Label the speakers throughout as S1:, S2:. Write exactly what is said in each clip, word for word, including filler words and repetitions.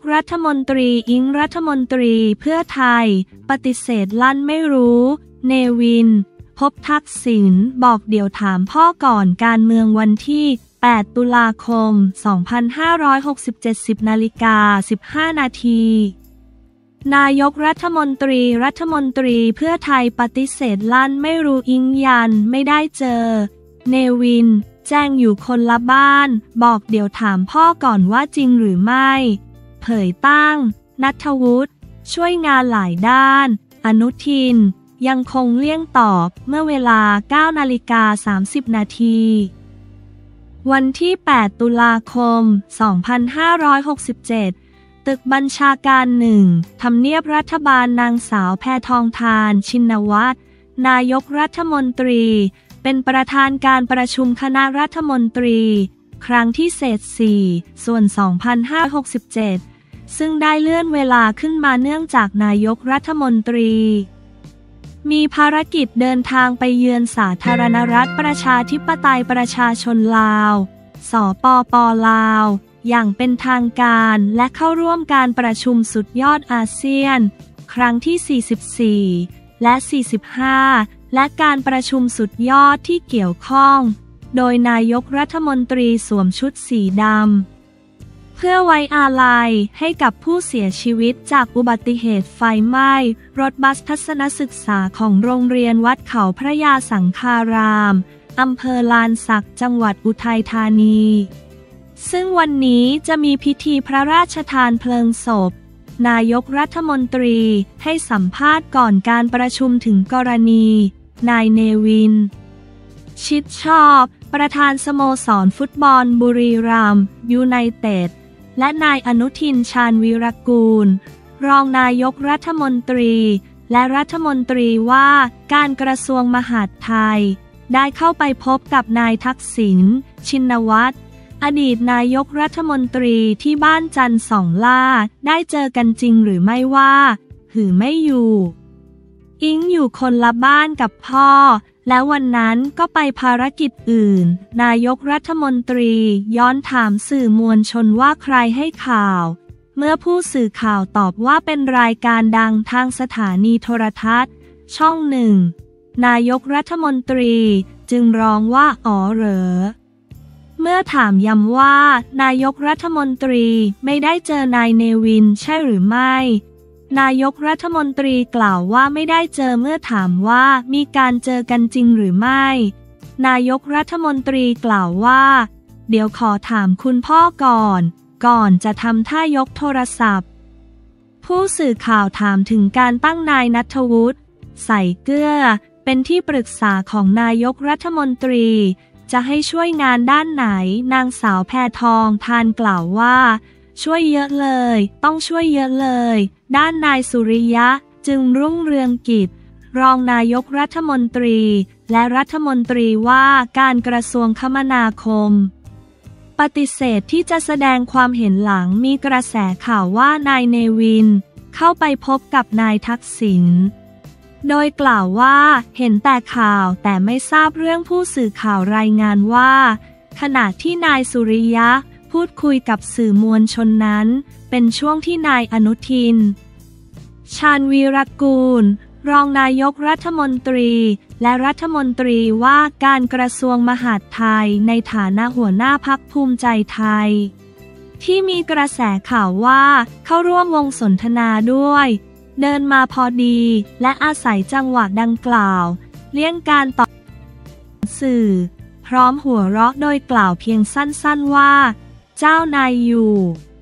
S1: รัฐมนตรีอิงรัฐมนตรีเพื่อไทยปฏิเสธลั่นไม่รู้เนวินพบทักษิณบอกเดี๋ยวถามพ่อก่อนการเมืองวันที่แปดตุลาคมสองพันห้าร้อยหกสิบเจ็ด สิบนาฬิกาสิบห้านาทีนายกรัฐมนตรีรัฐมนตรีเพื่อไทยปฏิเสธลั่นไม่รู้อิงยันไม่ได้เจอเนวินแจ้งอยู่คนละบ้านบอกเดี๋ยวถามพ่อก่อนว่าจริงหรือไม่เผยตั้งณัฐวุฒิช่วยงานหลายด้านอนุทินยังคงเลี่ยงตอบเมื่อเวลา เก้านาฬิกาสามสิบนาทีวันที่แปดตุลาคมสองพันห้าร้อยหกสิบเจ็ดตึกบัญชาการหนึ่งทำเนียบรัฐบาลนางสาวแพทองธารชินวัตรนายกรัฐมนตรีเป็นประธานการประชุมคณะรัฐมนตรีครั้งที่เศษสี่ส่วนสองพันห้าร้อยหกสิบเจ็ดซึ่งได้เลื่อนเวลาขึ้นมาเนื่องจากนายกรัฐมนตรีมีภารกิจเดินทางไปเยือนสาธารณรัฐประชาธิปไตยประชาชนลาวสปป.ลาวอย่างเป็นทางการและเข้าร่วมการประชุมสุดยอดอาเซียนครั้งที่สี่สิบสี่และสี่สิบห้าและการประชุมสุดยอดที่เกี่ยวข้องโดยนายกรัฐมนตรีสวมชุดสีดำเพื่อไว้อาลัยให้กับผู้เสียชีวิตจากอุบัติเหตุไฟไหม้รถบัสทัศนศึกษาของโรงเรียนวัดเขาพระยาสังฆารามอำเภอลานสักจังหวัดอุทัยธานีซึ่งวันนี้จะมีพิธีพระราชทานเพลิงศพนายกรัฐมนตรีให้สัมภาษณ์ก่อนการประชุมถึงกรณีนายเนวินชิดชอบประธานสโมสรฟุตบอลบุรีรัมย์ยูไนเต็ดและนายอนุทินชาญวีรกูลรองนายกรัฐมนตรีและรัฐมนตรีว่าการกระทรวงมหาดไทยได้เข้าไปพบกับนายทักษิณชินวัตรอดีตนายกรัฐมนตรีที่บ้านจันทร์สองล่าได้เจอกันจริงหรือไม่ว่าหือไม่อยู่อิงอยู่คนละบ้านกับพ่อและวันนั้นก็ไปภารกิจอื่นนายกรัฐมนตรีย้อนถามสื่อมวลชนว่าใครให้ข่าวเมื่อผู้สื่อข่าวตอบว่าเป็นรายการดังทางสถานีโทรทัศน์ช่องหนึ่งนายกรัฐมนตรีจึงร้องว่าอ๋อเหรอเมื่อถามย้ำว่านายกรัฐมนตรีไม่ได้เจอนายเนวินใช่หรือไม่นายกรัฐมนตรีกล่าวว่าไม่ได้เจอเมื่อถามว่ามีการเจอกันจริงหรือไม่นายกรัฐมนตรีกล่าวว่าเดี๋ยวขอถามคุณพ่อก่อนก่อนจะทำท่ายกโทรศัพท์ผู้สื่อข่าวถามถึงการตั้งนายณัฐวุฒิใส่เกลือเป็นที่ปรึกษาของนายกรัฐมนตรีจะให้ช่วยงานด้านไหนนางสาวแพทองธารกล่าวว่าช่วยเยอะเลยต้องช่วยเยอะเลยด้านนายสุริยะจึงรุ่งเรืองกิจรองนายกรัฐมนตรีและรัฐมนตรีว่าการกระทรวงคมนาคมปฏิเสธที่จะแสดงความเห็นหลังมีกระแสข่าวว่านายเนวินเข้าไปพบกับนายทักษิณโดยกล่าวว่าเห็นแต่ข่าวแต่ไม่ทราบเรื่องผู้สื่อข่าวรายงานว่าขณะที่นายสุริยะพูดคุยกับสื่อมวลชนนั้นเป็นช่วงที่นายอนุทินชาญวีรกูลรองนายกรัฐมนตรีและรัฐมนตรีว่าการกระทรวงมหาดไทยในฐานะหัวหน้าพรรคภูมิใจไทยที่มีกระแสข่าวว่าเข้าร่วมวงสนทนาด้วยเดินมาพอดีและอาศัยจังหวะดังกล่าวเลี่ยงการตอบสื่อพร้อมหัวเราะโดยกล่าวเพียงสั้นๆว่าเจ้านายอยู่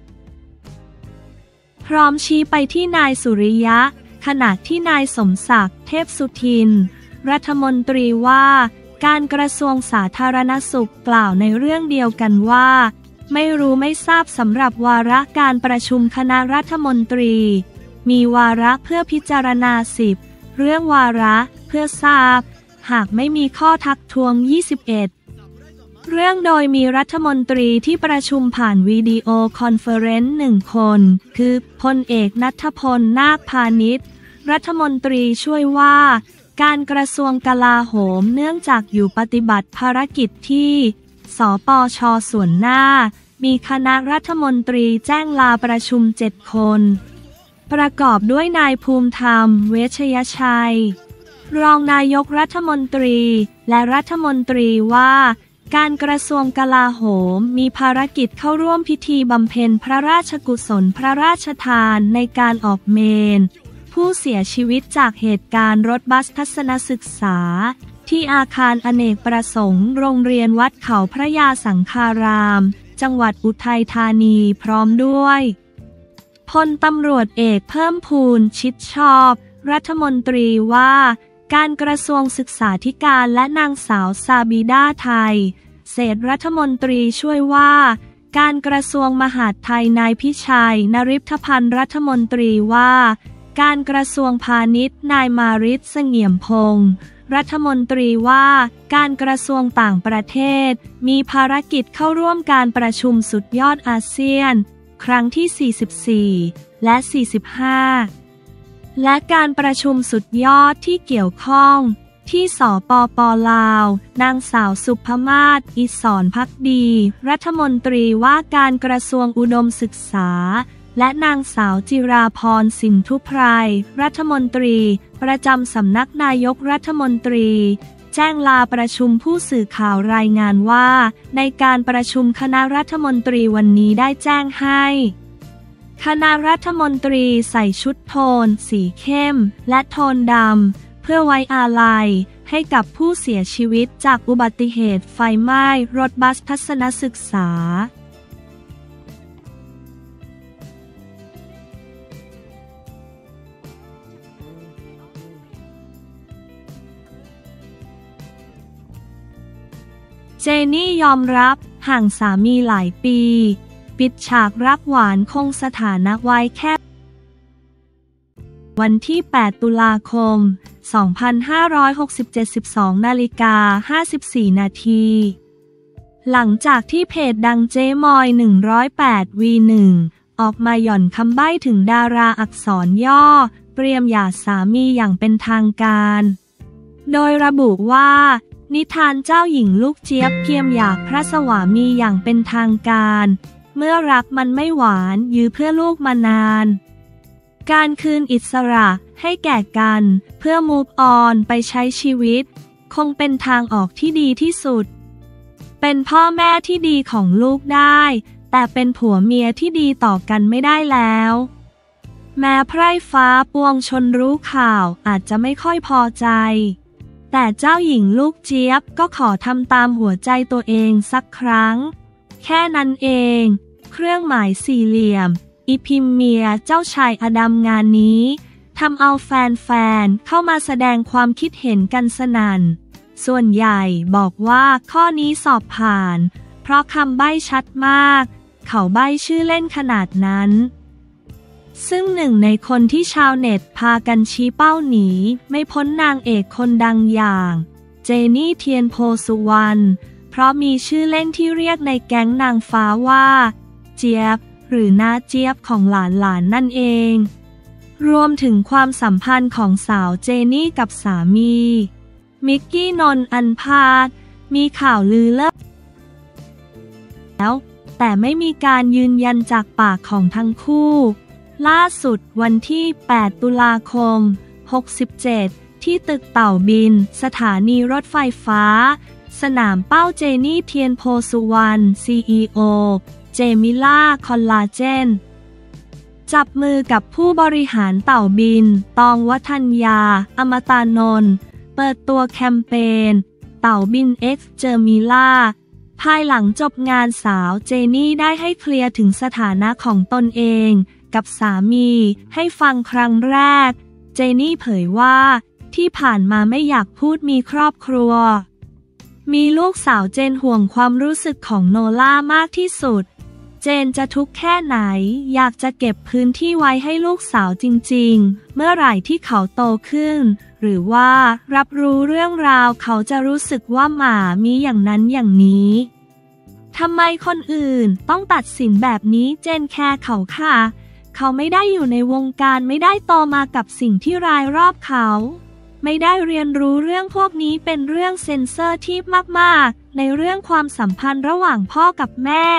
S1: พร้อมชี้ไปที่นายสุริยะขณะที่นายสมศักดิ์เทพสุทินรัฐมนตรีว่าการกระทรวงสาธารณสุขกล่าวในเรื่องเดียวกันว่าไม่รู้ไม่ทราบสำหรับวาระการประชุมคณะรัฐมนตรีมีวาระเพื่อพิจารณาสิบเรื่องวาระเพื่อทราบหากไม่มีข้อทักท้วงยี่สิบเอ็ดเรื่องโดยมีรัฐมนตรีที่ประชุมผ่านวิดีโอคอนเฟอเรนซ์หนึ่งคนคือพลเอกณัฐพลนาคพานิชรัฐมนตรีช่วยว่าการกระทรวงกลาโหมเนื่องจากอยู่ปฏิบัติภารกิจที่สปช.ส่วนหน้ามีคณะรัฐมนตรีแจ้งลาประชุมเจ็ดคนประกอบด้วยนายภูมิธรรมเวชยชัยรองนายกรัฐมนตรีและรัฐมนตรีว่าการกระทรวงกลาโหมมีภารกิจเข้าร่วมพิธีบำเพ็ญพระราชกุศลพระราชทานในการออกเมนผู้เสียชีวิตจากเหตุการณ์รถบัสทัศนศึกษาที่อาคารอเนกประสงค์โรงเรียนวัดเขาพระยาสังฆารามจังหวัดอุทัยธานีพร้อมด้วยพลตำรวจเอกเพิ่มพูนชิดชอบรัฐมนตรีว่าการกระทรวงศึกษาธิการและนางสาวซาบิดาไทยเศรษฐรัฐมนตรีช่วยว่าการกระทรวงมหาดไทยนายพิชัยนฤทธพันธ์รัฐมนตรีว่าการกระทรวงพาณิชย์นายมาริศเสงี่ยมพงศ์รัฐมนตรีว่าการกระทรวงต่างประเทศมีภารกิจเข้าร่วมการประชุมสุดยอดอาเซียนครั้งที่ สี่สิบสี่ และ สี่สิบห้า และการประชุมสุดยอดที่เกี่ยวข้องที่สปป.ลาวนางสาวสุภมาศ อิศรภักดีรัฐมนตรีว่าการกระทรวงอุดมศึกษาและนางสาวจิราพรสินธุไพรรัฐมนตรีประจำสำนักนายกรัฐมนตรีแจ้งลาประชุมผู้สื่อข่าวรายงานว่าในการประชุมคณะรัฐมนตรีวันนี้ได้แจ้งให้คณะรัฐมนตรีใส่ชุดโทนสีเข้มและโทนดำเพื่อไว้อาลัยให้กับผู้เสียชีวิตจากอุบัติเหตุไฟไหม้รถบัสทัศนศึกษาเจนี่ยอมรับห่างสามีหลายปีปิดฉากรักหวานคงสถานะไว้แค่วันที่ แปด ตุลาคม สองพันห้าร้อยหกสิบเจ็ด สิบสอง นาฬิกา ห้าสิบสี่ นาที หลังจากที่เพจดังเจ๊มอย หนึ่งศูนย์แปด วี หนึ่ง ออกมาหย่อนคำใบ้ถึงดาราอักษรย่อเตรียมหย่าสามีอย่างเป็นทางการโดยระบุว่านิทานเจ้าหญิงลูกเจี๊ยบเกียมหย่าพระสวามีอย่างเป็นทางการเมื่อรักมันไม่หวานยื้อเพื่อลูกมานานการคืนอิสระให้แก่กันเพื่อ move on ไปใช้ชีวิตคงเป็นทางออกที่ดีที่สุดเป็นพ่อแม่ที่ดีของลูกได้แต่เป็นผัวเมียที่ดีต่อกันไม่ได้แล้วแม้ไพร่ฟ้าปวงชนรู้ข่าวอาจจะไม่ค่อยพอใจแต่เจ้าหญิงลูกเจี๊ยบก็ขอทำตามหัวใจตัวเองสักครั้งแค่นั้นเองเครื่องหมายสี่เหลี่ยมอีพิมเมียเจ้าชายอดัมงานนี้ทำเอาแฟนๆเข้ามาแสดงความคิดเห็นกันสนั่นส่วนใหญ่บอกว่าข้อนี้สอบผ่านเพราะคำใบ้ชัดมากเขาใบ้ชื่อเล่นขนาดนั้นซึ่งหนึ่งในคนที่ชาวเน็ตพากันชี้เป้าหนีไม่พ้นนางเอกคนดังอย่างเจนี่เทียนโพสุวรรณเพราะมีชื่อเล่นที่เรียกในแก๊งนางฟ้าว่าเจี๊ยบหรือน้าเจี๊ยบของหลานหลานนั่นเองรวมถึงความสัมพันธ์ของสาวเจนี่กับสามีมิกกี้นนท์อันพาสมีข่าวลือเลิกแล้วแต่ไม่มีการยืนยันจากปากของทั้งคู่ล่าสุดวันที่ แปด ตุลาคม หกสิบเจ็ด ที่ตึกเต่าบินสถานีรถไฟฟ้าสนามเป้าเจนี่เทียนโพสุวรรณ ซี อี โอ เจมิล่าคอลลาเจนจับมือกับผู้บริหารเต่าบินตองวัฒนยาอมตานนท์เปิดตัวแคมเปญเต่าบิน X เจมิล่าภายหลังจบงานสาวเจนี่ได้ให้เคลียร์ถึงสถานะของตนเองกับสามีให้ฟังครั้งแรกเจนี่เผยว่าที่ผ่านมาไม่อยากพูดมีครอบครัวมีลูกสาวเจนห่วงความรู้สึกของโนล่ามากที่สุดเจนจะทุกข์แค่ไหนอยากจะเก็บพื้นที่ไว้ให้ลูกสาวจริงๆเมื่อไหร่ที่เขาโตขึ้นหรือว่ารับรู้เรื่องราวเขาจะรู้สึกว่าหมามีอย่างนั้นอย่างนี้ทำไมคนอื่นต้องตัดสินแบบนี้เจนแคร์เขาค่ะเขาไม่ได้อยู่ในวงการไม่ได้โตมากับสิ่งที่รายรอบเขาไม่ได้เรียนรู้เรื่องพวกนี้เป็นเรื่องเซนเซอร์ทีฟมากๆในเรื่องความสัมพันธ์ระหว่างพ่อกับแม่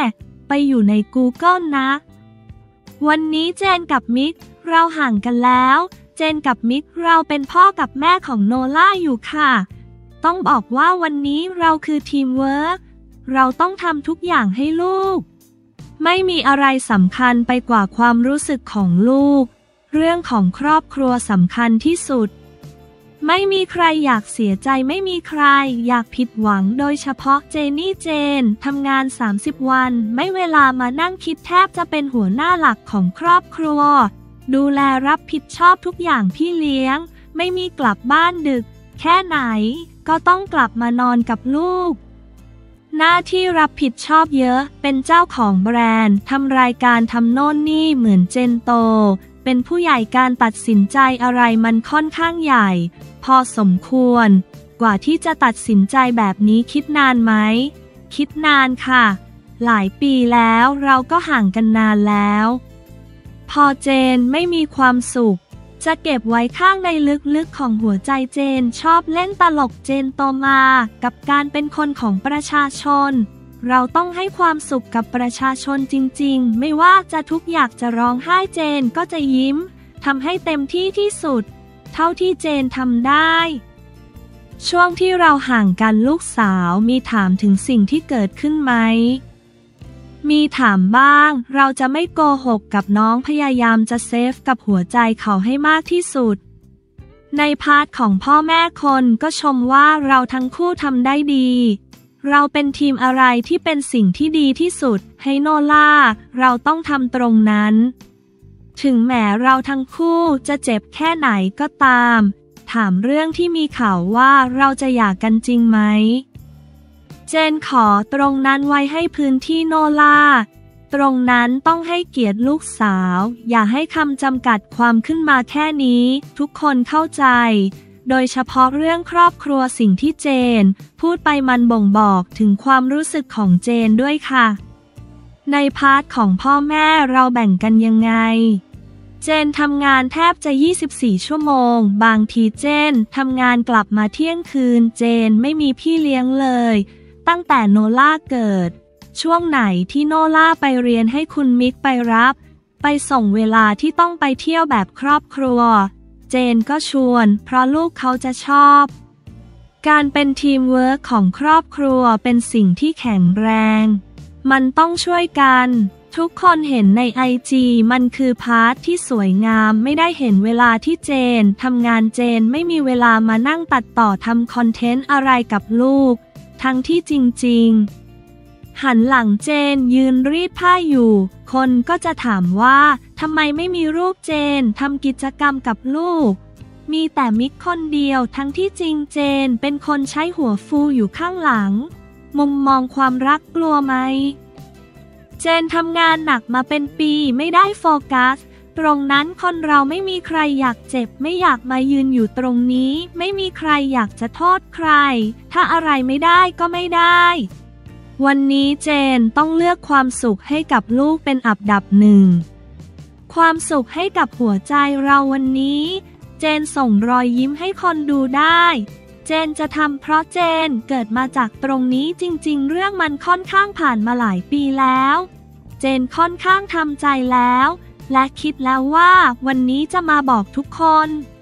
S1: ไปอยู่ใน Google นะ วันนี้เจนกับมิกเราห่างกันแล้ว เจนกับมิกเราเป็นพ่อกับแม่ของโนล่าอยู่ค่ะ ต้องบอกว่าวันนี้เราคือทีมเวิร์กเราต้องทำทุกอย่างให้ลูกไม่มีอะไรสำคัญไปกว่าความรู้สึกของลูกเรื่องของครอบครัวสำคัญที่สุดไม่มีใครอยากเสียใจไม่มีใครอยากผิดหวังโดยเฉพาะเจนี่เจนทำงานสามสิบวันไม่เวลามานั่งคิดแทบจะเป็นหัวหน้าหลักของครอบครัวดูแลรับผิดชอบทุกอย่างพี่เลี้ยงไม่มีกลับบ้านดึกแค่ไหนก็ต้องกลับมานอนกับลูกหน้าที่รับผิดชอบเยอะเป็นเจ้าของแบรนด์ทำรายการทำโน่นนี่เหมือนเจนโตเป็นผู้ใหญ่การตัดสินใจอะไรมันค่อนข้างใหญ่พอสมควรกว่าที่จะตัดสินใจแบบนี้คิดนานไหมคิดนานค่ะหลายปีแล้วเราก็ห่างกันนานแล้วพอเจนไม่มีความสุขจะเก็บไว้ข้างในลึกๆของหัวใจเจนชอบเล่นตลกเจนโตมากับการเป็นคนของประชาชนเราต้องให้ความสุขกับประชาชนจริงๆไม่ว่าจะทุกข์อยากจะร้องไห้เจนก็จะยิ้มทำให้เต็มที่ที่สุดเท่าที่เจนทำได้ช่วงที่เราห่างกันลูกสาวมีถามถึงสิ่งที่เกิดขึ้นไหมมีถามบ้างเราจะไม่โกหกกับน้องพยายามจะเซฟกับหัวใจเขาให้มากที่สุดในพาร์ทของพ่อแม่คนก็ชมว่าเราทั้งคู่ทำได้ดีเราเป็นทีมอะไรที่เป็นสิ่งที่ดีที่สุดให้โนล่าเราต้องทำตรงนั้นถึงแม้เราทั้งคู่จะเจ็บแค่ไหนก็ตามถามเรื่องที่มีข่าวว่าเราจะหย่ากันจริงไหมเจนขอตรงนั้นไว้ให้พื้นที่โนล่าตรงนั้นต้องให้เกียรติลูกสาวอย่าให้คำจำกัดความขึ้นมาแค่นี้ทุกคนเข้าใจโดยเฉพาะเรื่องครอบครัวสิ่งที่เจนพูดไปมันบ่งบอกถึงความรู้สึกของเจนด้วยค่ะในพาร์ทของพ่อแม่เราแบ่งกันยังไงเจนทำงานแทบจะยี่สิบสี่ชั่วโมงบางทีเจนทำงานกลับมาเที่ยงคืนเจนไม่มีพี่เลี้ยงเลยตั้งแต่โนล่าเกิดช่วงไหนที่โนล่าไปเรียนให้คุณมิกไปรับไปส่งเวลาที่ต้องไปเที่ยวแบบครอบครัวเจนก็ชวนเพราะลูกเขาจะชอบการเป็นทีมเวิร์คของครอบครัวเป็นสิ่งที่แข็งแรงมันต้องช่วยกันทุกคนเห็นในไอจีมันคือพาร์ทที่สวยงามไม่ได้เห็นเวลาที่เจนทำงานเจนไม่มีเวลามานั่งตัดต่อทำคอนเทนต์อะไรกับลูกทั้งที่จริงๆหันหลังเจนยืนรีดผ้าอยู่คนก็จะถามว่าทำไมไม่มีรูปเจนทำกิจกรรมกับลูกมีแต่มิกคนเดียวทั้งที่จริงเจนเป็นคนใช้หัวฟูอยู่ข้างหลังมุมมองความรักกลัวไหมเจนทำงานหนักมาเป็นปีไม่ได้โฟกัสตรงนั้นคนเราไม่มีใครอยากเจ็บไม่อยากมายืนอยู่ตรงนี้ไม่มีใครอยากจะโทษใครถ้าอะไรไม่ได้ก็ไม่ได้วันนี้เจนต้องเลือกความสุขให้กับลูกเป็นอันดับหนึ่งความสุขให้กับหัวใจเราวันนี้เจนส่งรอยยิ้มให้คนดูได้เจนจะทำเพราะเจนเกิดมาจากตรงนี้จริงๆเรื่องมันค่อนข้างผ่านมาหลายปีแล้วเจนค่อนข้างทำใจแล้วและคิดแล้วว่าวันนี้จะมาบอกทุกคน